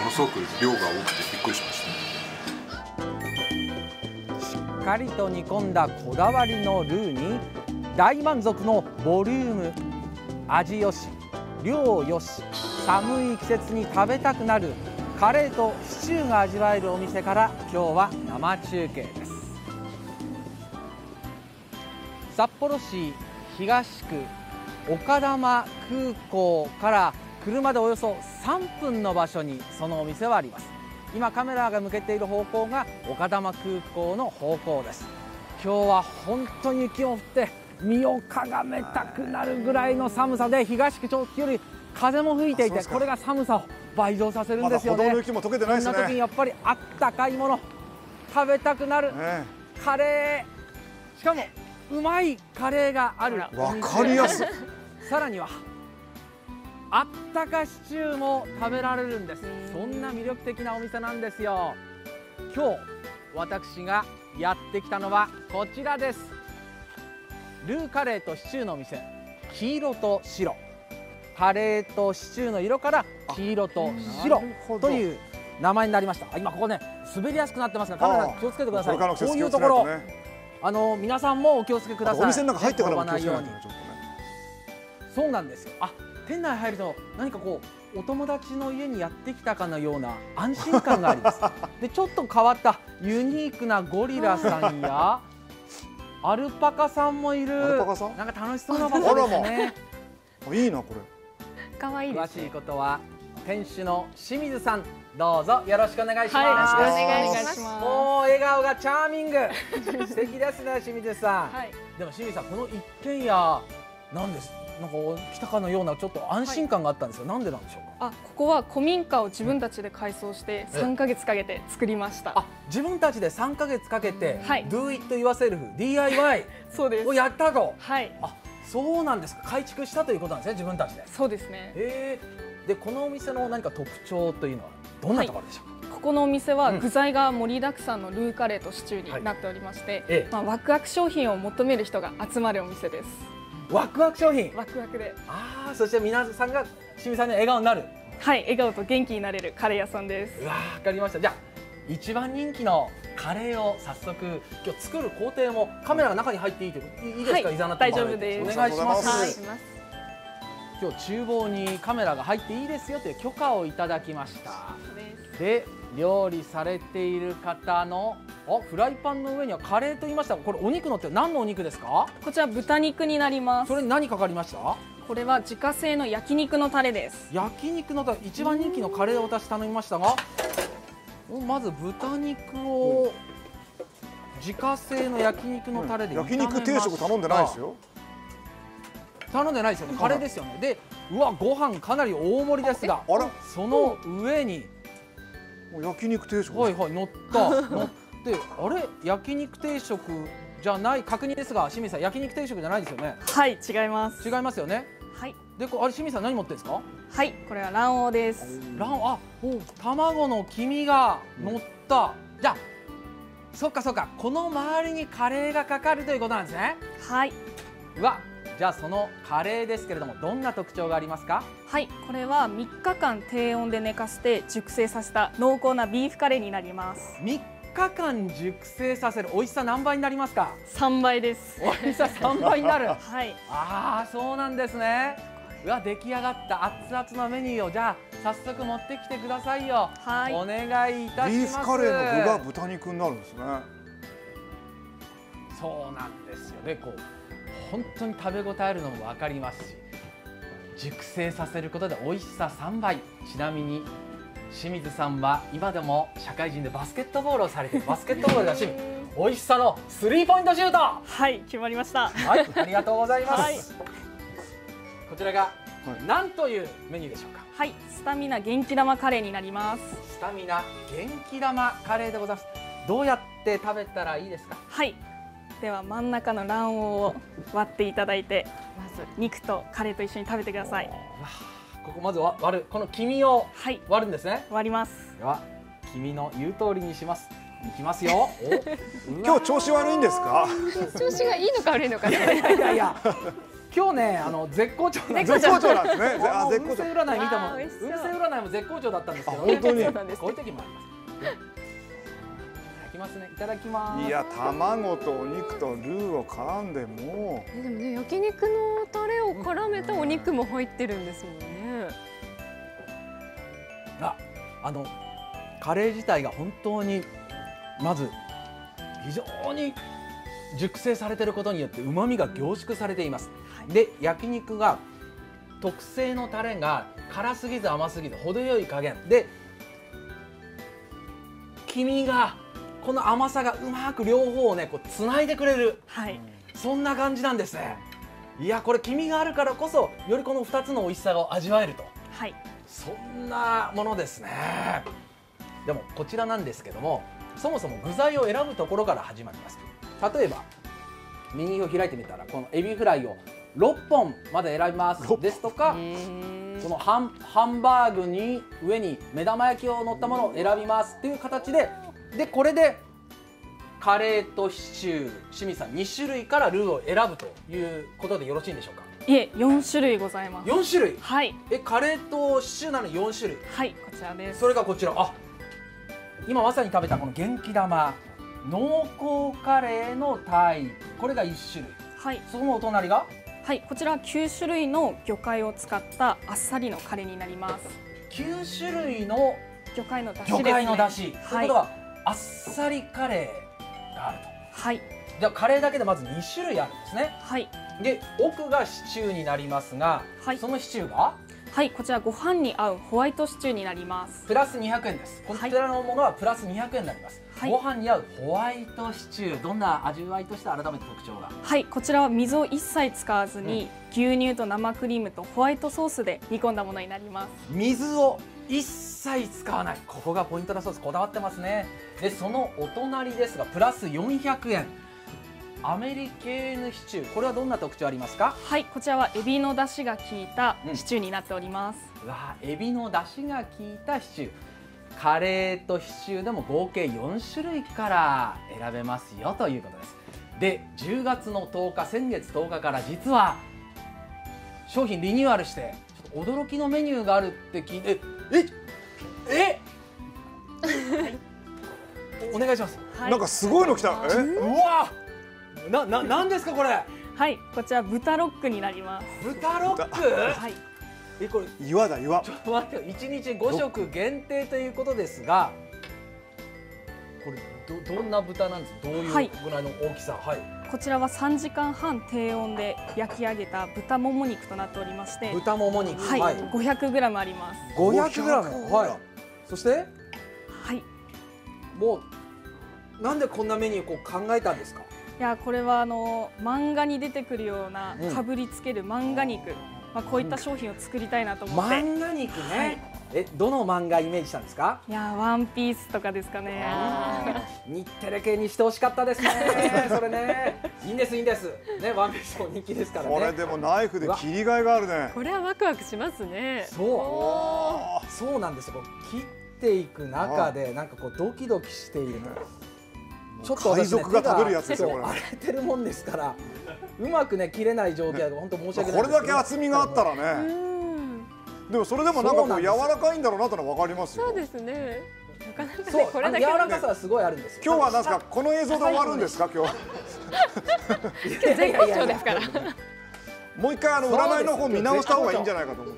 ものすごく量が多くてびっくりしました。 しっかりと煮込んだこだわりのルーに大満足のボリューム、味よし量よし、寒い季節に食べたくなるカレーとシチューが味わえるお店から今日は生中継です。札幌市東区丘珠空港から車でおよそ3分の場所にそのお店はあります。今カメラが向けている方向が丘珠空港の方向です。今日は本当に雪も降って身をかがめたくなるぐらいの寒さで、東区長期より風も吹いていて、これが寒さを倍増させるんですよね。 まだ歩道の雪も溶けてないですね。 こんな時にやっぱりあったかいもの食べたくなる、カレー、しかもうまいカレーがある。 わかりやすい。 さらにはあったかシチューも食べられるんです。そんな魅力的なお店なんですよ。今日私がやってきたのはこちらです。ルーカレーとシチューのお店、黄色と白。カレーとシチューの色から黄色と白という名前になりました。今ここね、滑りやすくなってますが、カメラ気をつけてください。こういうところ、皆さんもお気をつけください。 お店の中入ってからも気をつけないとね。 そうなんですよ。店内入ると何かこうお友達の家にやってきたかのような安心感があります。で、ちょっと変わったユニークなゴリラさんやアルパカさんもいる。なんか楽しそうな場所ですね。 いいなこれ。 可愛いですね。 詳しいことは店主の清水さん、どうぞよろしくお願いします。 はい、よろしくお願いします。 もう笑顔がチャーミング。素敵ですね、清水さん。 はい。 でも清水さん、この一軒家なんです。なんか来たかのようなちょっと安心感があったんですよ。なんでなんでしょうか。 ここは古民家を自分たちで改装して3ヶ月かけて作りました。 自分たちで3ヶ月かけて、 はい、 Do it yourself DIY そうですをやったと。 はい。 そうなんですか。改築したということなんですね、自分たちで。 そうですね。 で、このお店の何か特徴というのはどんなところでしょうか。 ここのお店は具材が盛りだくさんのルーカレーとシチューになっておりまして、ワクワク商品を求める人が集まるお店です。 ワクワク商品。 ワクワクで。 そして皆さんが清水さんに笑顔になる。 はい、笑顔と元気になれるカレー屋さんです。 わかりました。じゃあ一番人気のカレーを早速今日作る工程もカメラが中に入っていいですか。いざなって大丈夫です。 お願いします。今日厨房にカメラが入っていいですよという許可をいただきました。で、料理されている方のフライパンの上にはカレーと言いました。これお肉のって何のお肉ですか。 こちら豚肉になります。 それに何かかりました。 これは自家製の焼肉のタレです。 焼肉のタレ、一番人気のカレーを私頼みましたが、まず豚肉を自家製の焼肉のタレで炒めました。 焼肉定食頼んでないですよ。 頼んでないですよね。カレーですよね。で、ご飯かなり大盛りですが、その上に焼肉定食。 乗って、焼肉定食じゃない。確認ですが、清水さん、焼肉定食じゃないですよね。 はい、違います。 違いますよね。 はい。 で、清水さん何持ってるんですか。 はい、これは卵黄です。 卵の黄身が乗った。じゃあ、そっか。この周りにカレーがかかるということなんですね。 はい。 じゃあそのカレーですけれども、どんな特徴がありますか。 はい、これは3日間低温で寝かせて熟成させた濃厚なビーフカレーになります。 3日間熟成させる。美味しさ何倍になりますか。 3倍です。 美味しさ3倍になる。 はい。 そうなんですね。出来上がった熱々のメニューをじゃあ早速持ってきてくださいよ。 はい。 お願いいたします。 ビーフカレーの具が豚肉になるんですね。 そうなんですよね。本当に食べ応えあるのも分かりますし、熟成させることで美味しさ3倍。ちなみに清水さんは今でも社会人でバスケットボールをされている。バスケットボールが趣味。美味しさのスリーポイントシュート。 はい、決まりました。 はい、ありがとうございます。こちらが何というメニューでしょうか。 はい、スタミナ元気玉カレーになります。 スタミナ元気玉カレーでございます。どうやって食べたらいいですか。 はい。では真ん中の卵黄を割っていただいて、まず肉とカレーと一緒に食べてください。 ここまず割る。この黄身を割るんですね。 割ります。 では黄身の言う通りにします。いきますよ。 今日調子悪いんですか。 調子がいいのか悪いのか。 いや今日ね絶好調なんです。 絶好調なんですね。あ、 運勢絶好調。 占い見てもあー美味しそう運勢占いも絶好調だったんですけどあ本当にそうなんですこういう時もあります。いただきますね。いただきます。 いや、卵とお肉とルーを絡んでもでもね、焼肉のタレを絡めたお肉も入ってるんですもんね。 カレー自体が本当にまず非常に熟成されていることによって旨味が凝縮されています。で、焼肉が特製のタレが辛すぎず甘すぎず程よい加減で、黄身がこの甘さがうまく両方をねこうつないでくれる、 はい、 そんな感じなんですね。いや、これ黄身があるからこそよりこの2つの美味しさを味わえると、 はい、 そんなものですね。でもこちらなんですけども、そもそも具材を選ぶところから始まります。例えばメニューを開いてみたら、このエビフライを6本まで選びますですとか、このハンバーグに上に目玉焼きを乗ったものを選びますっていう形で、これでカレーとシチュー、清水さん2種類からルーを選ぶということでよろしいんでしょうか。 いえ、4種類ございます。 4種類。 はい、 カレーとシチューなのに4種類。 はい、こちらです。 それがこちら、今まさに食べたこの元気玉濃厚カレーのタイプ、これが1種類。 はい、 そのお隣がはい、こちらは9種類の魚介を使ったあっさりのカレーになります。 9種類の魚介の出汁ですね。 魚介の出汁、というはいことはあっさりカレーがあると。 はい、 じゃあカレーだけでまず2種類あるんですね。 はい、 で、奥がシチューになりますが、 はいそのシチューがはい、こちらご飯に合うホワイトシチューになります。 プラス200円です。こちらのものはプラス200円になります。 はい、 ご飯に合うホワイトシチュー、どんな味わいとして改めて特徴が。 はい、こちらは水を一切使わずに、牛乳と生クリームとホワイトソースで煮込んだものになります。 水を一切使わない、ここがポイントだそうです。こだわってますね。で、そのお隣ですがプラス400円、アメリケーヌシチュー、これはどんな特徴ありますか。 はい、こちらはエビの出汁が効いたシチューになっております。 うわ、エビの出汁が効いたシチュー、カレーとシチューでも合計4種類から選べますよということです。で、10月の10日、先月10日から実は商品リニューアルしてちょっと驚きのメニューがあるって聞いて、お願いします。 はい、 なんかすごいの来た。 うわ、なんですかこれ。 はい、こちら豚ロックになります。 豚ロック。 はい、 これ岩だ、岩。 ちょっと待ってよ、1日5食限定ということですが、これどんな豚なんですか。どういうぐらいの大きさ。はい、 こちらは3時間半低温で焼き上げた豚もも肉となっておりまして、 豚もも肉、 はい、500g あります。 500g。はい。そしてはい、 もうなんでこんなメニュー考えたんですか。 いや、これは漫画に出てくるようなかぶりつける漫画肉、こういった商品を作りたいなと思って。 漫画肉ね。どの漫画イメージしたんですか。 いや、ワンピースとかですかね。 日テレ系にしてほしかったですね。それね。いいんです、いいんです。ね、ワンピースも人気ですからね。 これでもナイフで切りがいがあるね。 これはワクワクしますね。 そうなんですよ。切っていく中でなんかドキドキしている。ちょっと海賊が食べるやつですよこれ。 荒れてるもんですから、うまくね切れない状況で本当申し訳ない。 これだけ厚みがあったらね。でもそれでもなんか柔らかいんだろうなとのは分かりますよ。 そうですね。なかなかそう、 これだけ柔らかさはすごいあるんですよ。 今日はなんかこの映像で終わるんですか今日。 絶好調ですから。 もう一回占いの方見直した方がいいんじゃないかと思う。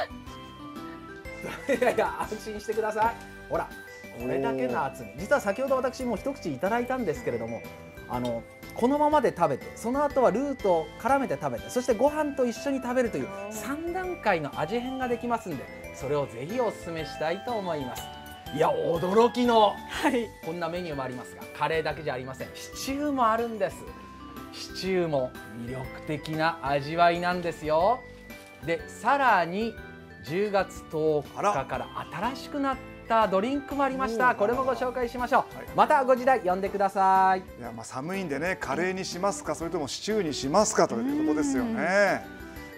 いやいや、安心してください。ほら、これだけの厚み。実は先ほど私も一口いただいたんですけれども、このままで食べて、その後はルーと絡めて食べて、そしてご飯と一緒に食べるという3段階の味変ができますんで、それをぜひお勧めしたいと思います。いや、驚きの、こんなメニューもありますが、カレーだけじゃありません。シチューもあるんです。シチューも魅力的な味わいなんですよ。で、さらに10月10日から新しくなったドリンクもありました。これもご紹介しましょう。またご時代呼んでください。 いや、寒いんでね、カレーにしますかそれともシチューにしますかということですよね。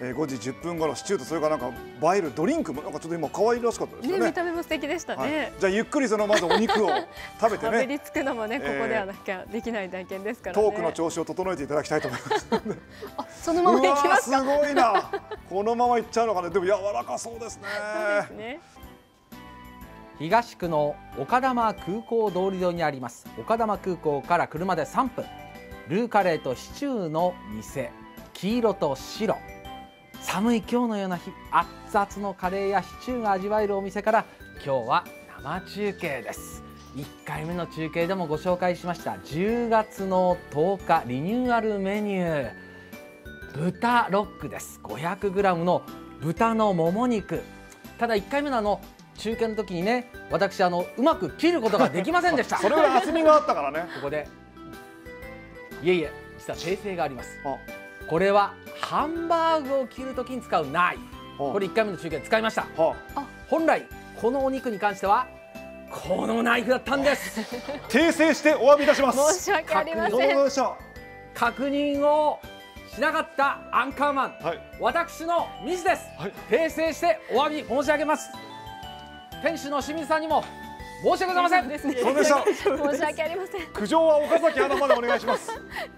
5時10分頃シチューとそれからなんか映えるドリンクもなんかちょっと今可愛らしかったですよね。 見た目も素敵でしたね。 じゃあゆっくりそのまずお肉を食べてね。 食べりつくのもね、ここではなきゃできない体験ですからね。 トークの調子を整えていただきたいと思います。 あ、そのままいきますか。 すごいな。このままいっちゃうのかね。でも柔らかそうですね。 そうですね。 東区の丘珠空港通り沿いにあります丘珠空港から車で3分、ルーカレーとシチューの店、黄色と白。寒い今日のような日、熱々のカレーやシチューが味わえるお店から今日は生中継です。1回目の中継でもご紹介しました10月の10日リニューアルメニュー、豚ロックです。 500g の豚のもも肉。ただ1回目の中継の時にね、私うまく切ることができませんでした。 それは厚みがあったからね。 ここでいえいえ、実は訂正があります。これはハンバーグを切るときに使うナイフ。これ1回目の中継で使いました。本来このお肉に関してはこのナイフだったんです。 訂正してお詫びいたします。 申し訳ありません。 確認をしなかったアンカーマン、私のミスです。訂正してお詫び申し上げます。店主の清水さんにも申し訳ございません。 そうでした。 申し訳ありません。 苦情は岡崎アナまでお願いします。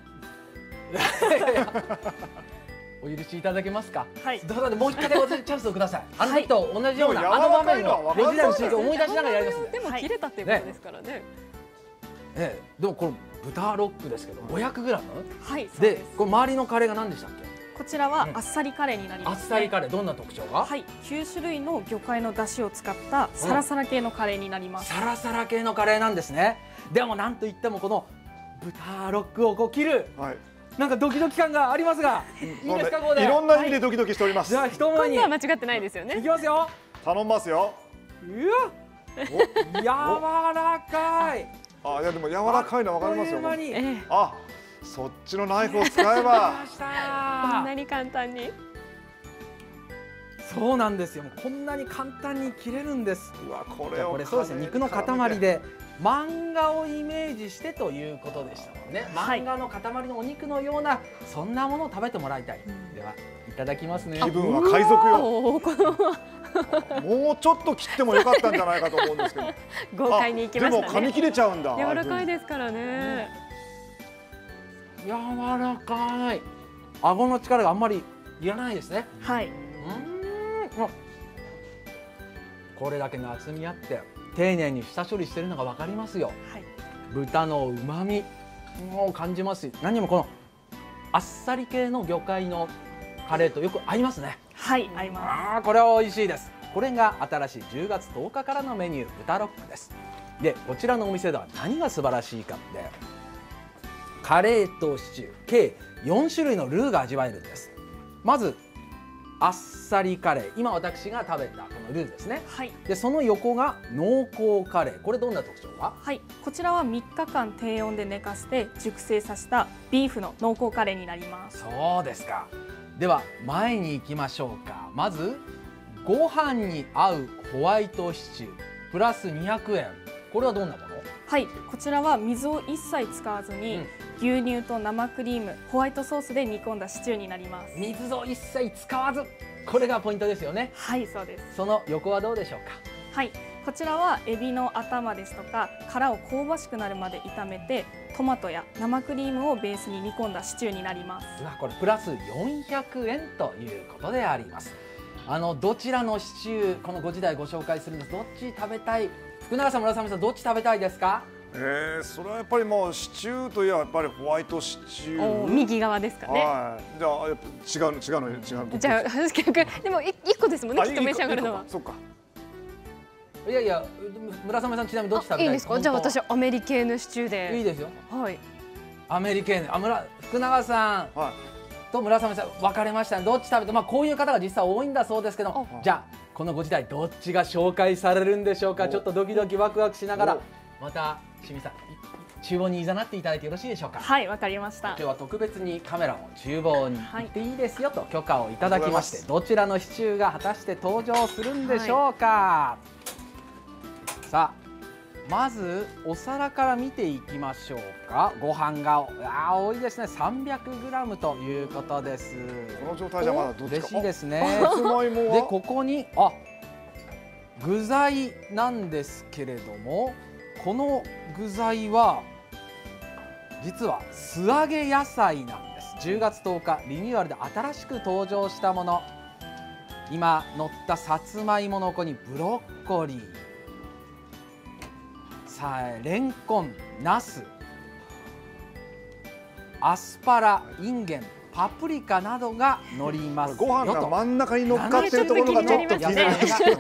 お許しいただけますか。 はい。 どうぞもう一回チャンスをください。あの時と同じような場面を6時台の中継思い出しながらやります。 でも切れたっていうことですからね。 でもこの豚ロックですけど 500g。 はい。 でこれ周りのカレーが何でしたっけ。 こちらはあっさりカレーになります。 あっさりカレー、どんな特徴が。 はい、9種類の魚介の出汁を使ったサラサラ系のカレーになります。 サラサラ系のカレーなんですね。でもなんといってもこの豚ロックを切る、なんかドキドキ感がありますが、いいですか。ここでいろんな意味でドキドキしております。 じゃあ一前に。 今度は間違ってないですよね。 いきますよ。 頼みますよ。 柔らかい。 いやでも柔らかいのわかりますよ。 あ、 そっちのナイフを使えばこんなに簡単に。 そうなんですよ。こんなに簡単に切れるんです。 うわ、これそうですね。肉の塊で漫画をイメージしてということでしたもんね。漫画の塊のお肉のようなそんなものを食べてもらいたい。ではいただきますね。 気分は海賊よ。もうちょっと切ってもよかったんじゃないかと思うんですけど。 豪快にいきましたね。 でも噛み切れちゃうんだ。 柔らかいですからね。 柔らかい。顎の力があんまりいらないですね。 はい。 これだけの厚みあって丁寧に下処理してるのが分かりますよ。豚の旨味を感じますし、何もこのあっさり系の魚介のカレーとよく合いますね。 はい、合います。 これは美味しいです。これが新しい10月10日からのメニュー、豚ロックです。でこちらのお店では何が素晴らしいかって、カレーとシチュー計4種類のルーが味わえるんです。まずあっさりカレー、今私が食べたこのルーですね。 はい。 でその横が濃厚カレー、これどんな特徴が。 はい、こちらは3日間低温で寝かせて熟成させたビーフの濃厚カレーになります。 そうですか。では前に行きましょうか。まずご飯に合うホワイトシチュープラス200円、これはどんなもの。 はい、こちらは水を一切使わずに、牛乳と生クリーム、ホワイトソースで煮込んだシチューになります。 水を一切使わず、これがポイントですよね。 はい、そうです。 その横はどうでしょうか。 はい、こちらはエビの頭ですとか殻を香ばしくなるまで炒めて、トマトや生クリームをベースに煮込んだシチューになります。 これプラス400円ということであります。どちらのシチュー、この5時台ご紹介するんです。どっち食べたい。福永さん、村雨さん、どっち食べたいですか。 それはやっぱりもうシチューといえばやっぱりホワイトシチュー。 右側ですかね。 じゃあやっぱ違う。じゃあでも1個ですもんね、きっと召し上がるのは。 そうか。 いやいや、村雨さんちなみにどっち食べたい。 いいですか。じゃあ私アメリケーヌシチューで。 いいですよ。 はい。 アメリケーヌ、福永さんと村雨さん分かれましたね。どっち食べて、こういう方が実際多いんだそうですけど、じゃあこの5時台どっちが紹介されるんでしょうか。ちょっとドキドキワクワクしながら、また清水さん厨房にいざなっていただいてよろしいでしょうか。 はい、わかりました。 今日は特別にカメラを厨房に行っていいですよと許可をいただきまして、どちらのシチューが果たして登場するんでしょうか。さあまずお皿から見ていきましょうか。ご飯が多いですね。300g ということです。 この状態じゃまだどっちか。 嬉しいですね。 さつまいもはでここに具材なんですけれども、この具材は実は素揚げ野菜なんです。10月10日リニューアルで新しく登場したもの。今乗ったさつまいもの横にブロッコリー、レンコン、ナス、アスパラ、インゲン、パプリカなどが乗りますよと。 ご飯が真ん中に乗っかってるところがちょっと気になりますけ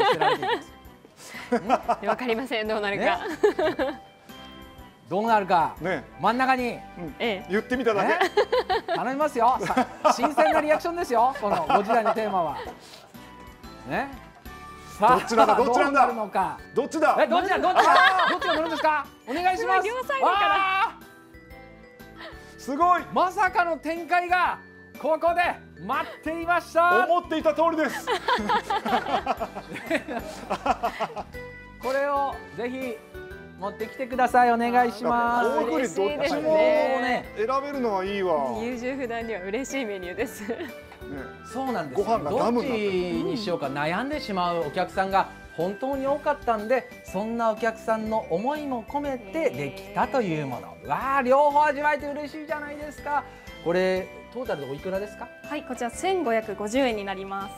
ど。 わかりません、どうなるか。 どうなるか。 ね、 真ん中に言ってみただけ。 頼みますよ。新鮮なリアクションですよ。この5時台のテーマは。ね。さあ、 どっちなんだ、どっちなんだ。 どうなるのか。 どっちだ。 どっちだ、どっちだ、どっちが乗るんですか。お願いします。 両サイドからすごい。 まさかの展開がここで待っていました。 思っていた通りです。 これをぜひ持ってきてください。お願いします。 こういうふうにどっちも嬉しいですね、選べるのはいいわ。 優柔不断には嬉しいメニューです。 そうなんです。 ご飯がダムになってる。 どっちにしようか悩んでしまうお客さんが本当に多かったんで、そんなお客さんの思いも込めてできたというもの。わあ、両方味わえて嬉しいじゃないですか。これトータルでおいくらですか。 はい、こちら1550円になります。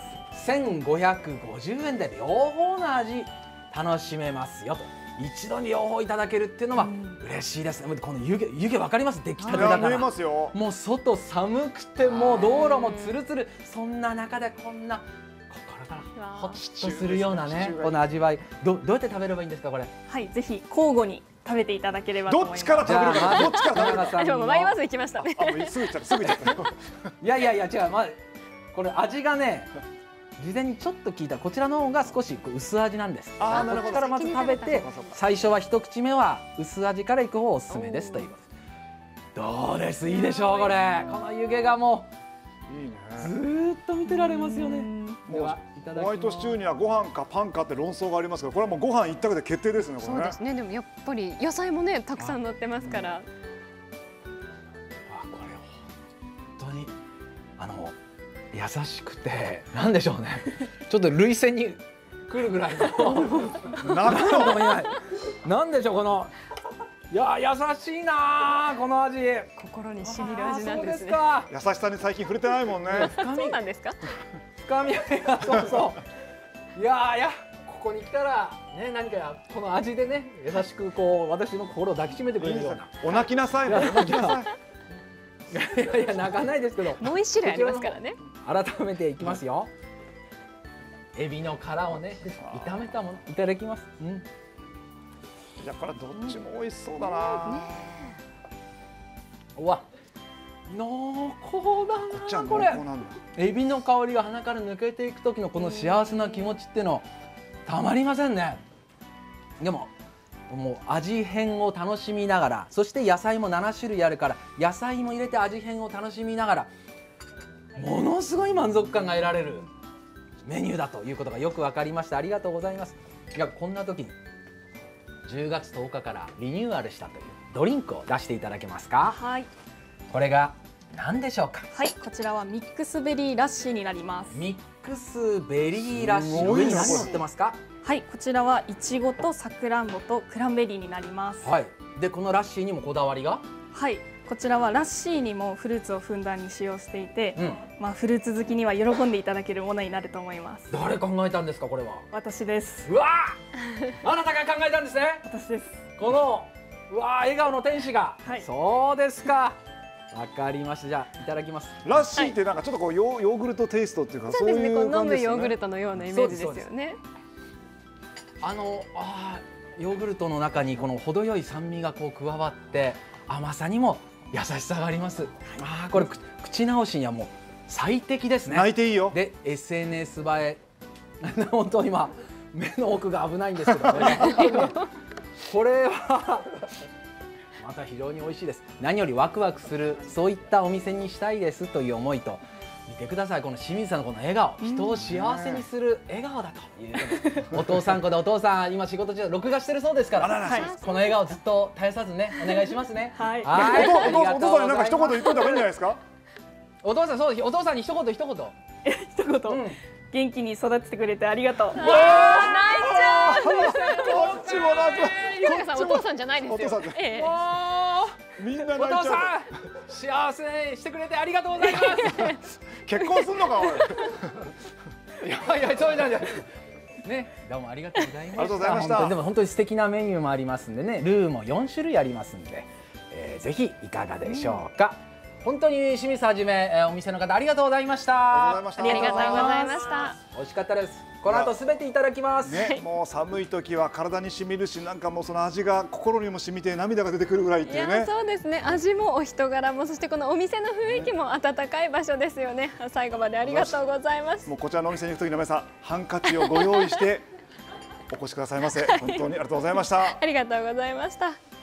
1550円で両方の味楽しめますよと。一度に両方いただけるっていうのは嬉しいですね。この湯気わかります。出来たてだから。 見えますよ。 もう外寒くてもう道路もツルツル、そんな中でこんな心からほっとするようなね、この味わい。どうやって食べればいいんですかこれ。 はい、ぜひ交互に食べていただければと思います。 どっちから食べるか。どっちから食べるか。 でも迷わず行きましたね。 もうすぐ行っちゃった。すぐ行っちゃった。 いや違う、これ味がね、事前にちょっと聞いたこちらの方が少し薄味なんです。 なるほど。 こっちからまず食べて、最初は一口目は薄味からいく方がおすすめですと言います。どうです、いいでしょうこれ。この湯気がもいいね。 うずーっと見てられますよね。ではホワイトシチューにはご飯かパンかって論争がありますけど、これはもうご飯一択で決定ですね。 そうですね。でもやっぱり野菜もねたくさん乗ってますから。 これ本当に優しくて、なんでしょうね。ちょっと涙腺に来るぐらいの泣くの。 なんでしょうこの。いや優しいなこの味。 心に染みる味なんですね。 優しさに最近触れてないもんね。 そうなんですか。 深みがそう。いやここに来たらね、何かこの味でね優しくこう私の心を抱きしめてくれるような。 お泣きなさい。お泣きなさい。 いや泣かないですけど。 もう一種類ありますからね。 改めていきますよ。エビの殻をね炒めたものいただきます。 いやこれどっちも美味しそうだな。 うわ、濃厚だなこれ。エビの香りが鼻から抜けていく時のこの幸せな気持ちってのたまりませんね。でもう味変を楽しみながら、そして野菜も7種類あるから野菜も入れて味変を楽しみながら、ものすごい満足感が得られるメニューだということがよく分かりました。ありがとうございます。いやこんな時に10月10日からリニューアルしたというドリンクを出していただけますか。 はい。 これが何でしょうか。 はい、こちらはミックスベリーラッシーになります。 ミックスベリーラッシー、上に何乗ってますか。 はい、こちらはいちごとさくらんぼとクランベリーになります。 はい。でこのラッシーにもこだわりが。 はい、こちらはラッシーにもフルーツをふんだんに使用していて、フルーツ好きには喜んでいただけるものになると思います。 誰考えたんですかこれは。 私です。 うわあなたが考えたんですね。 私です。 この笑顔の天使が。 はい。 そうですか。わかりました。じゃあいただきます。 ラッシーってなんかちょっとこうヨーグルトテイストっていうか、 そうですね。こう飲む感じですよね。 ヨーグルトのようなイメージですよね。 ヨーグルトの中にこの程よい酸味がこう加わって甘さにも優しさがあります。これ口直しにはもう最適ですね。 泣いていいよ。 で SNS 映え本当今目の奥が危ないんですけど、これはまた非常に美味しいです。何よりワクワクするそういったお店にしたいですという思いと、 見てください、この清水さんのこの笑顔、人を幸せにする笑顔だということで、お父さん子でお父さん今仕事中録画してるそうですから、 はい、 この笑顔ずっと絶やさずねお願いしますね。 はい、 お父さんになんか一言言っといた方がいいんじゃないですか。 お父さん、そうお父さんに一言。 一言、元気に育ててくれてありがとう。 こっちもなんか日高さんお父さんじゃないですよ。 お父さんじゃええみんなお父泣いちゃさん幸せにしてくれてありがとうございます。 う。結婚すんのかおい。 いやそうなんじゃないね、どうもありがとうございました。 ありがとうございました本当にでも本当に素敵なメニューもありますんでね、ルーも4種類ありますんで、ぜひいかがでしょうか。本当に清水はじめ、お店の方ありがとうございました。 ありがとうございました。 ありがとうございました。 美味しかったです。この後すべていただきます。 ね、もう寒い時は体に染みるし、なんかもうその味が心にも染みて涙が出てくるぐらいっていうね。 そうですね。味もお人柄も、そしてこのお店の雰囲気も温かい場所ですよね。最後までありがとうございます。 もうこちらのお店に行く時の皆さん、ハンカチをご用意してお越しくださいませ。本当にありがとうございました。 ありがとうございました。